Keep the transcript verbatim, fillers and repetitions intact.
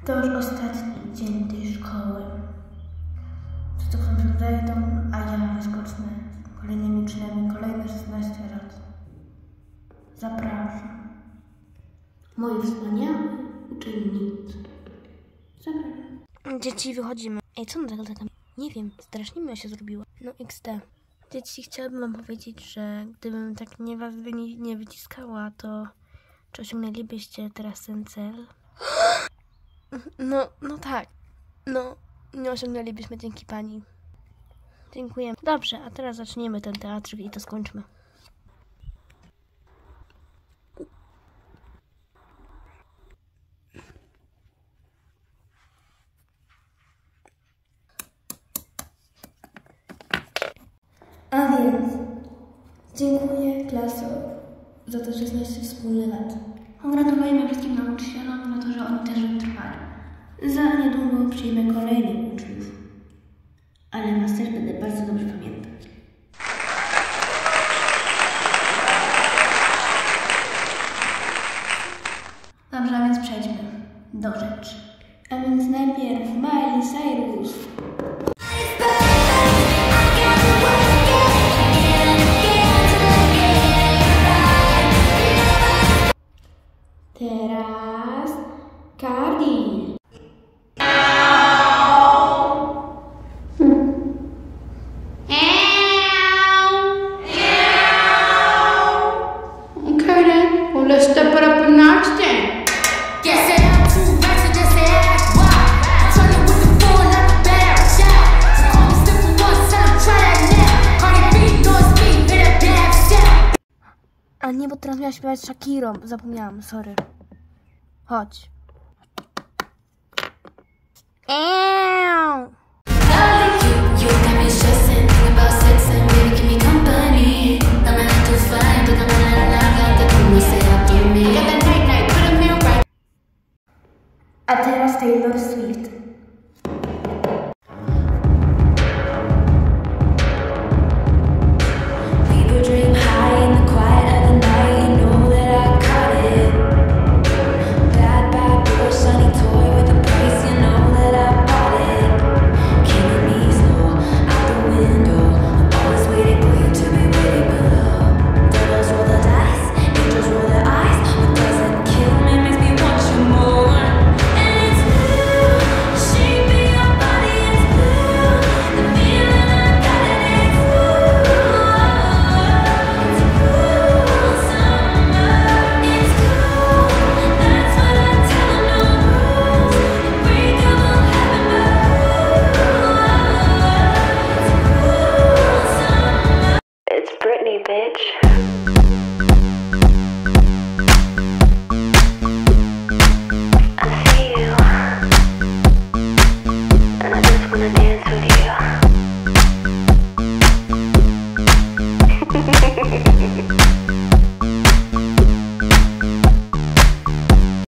To już ostatni dzień tej szkoły. Co to wejdą, a ja wyskocznę kolejnymi czynami kolejne szesnaście lat. Zapraszam. Moi wspaniałe uczennicy. Zapraszam. Dzieci, wychodzimy. Ej, co na tego tam? Nie wiem, strasznie miło się zrobiło. No iks de. Dzieci, chciałabym wam powiedzieć, że gdybym tak nie was nie, nie wyciskała, to czy osiągnęlibyście teraz ten cel? No, no tak. No, nie osiągnęlibyśmy dzięki pani. Dziękuję. Dobrze, a teraz zaczniemy ten teatr i to skończmy. A więc dziękuję klaso za te szesnaście wspólnych lat. Gratulujemy wszystkim nauczycielom na to, że oni też wytrwali. Za niedługo przyjmę kolejnych uczniów, ale was też będę bardzo dobrze pamiętać. Dobrze, a więc przejdźmy do rzeczy. A więc najpierw Miley Cyrus. Teraz Cardi. Okay then, well let's step it up a notch then. Guess it out two racks and just say ask why. I'm turning with the bull, not the bear. Shout. So call me step for once, tell him try that now. Cardi B, noise me, hear that bad sound. A nie, bo teraz miała śpiewać Shakirą. Zapomniałam, sorry. Chodź. Eee! A teraz Taylor Swift.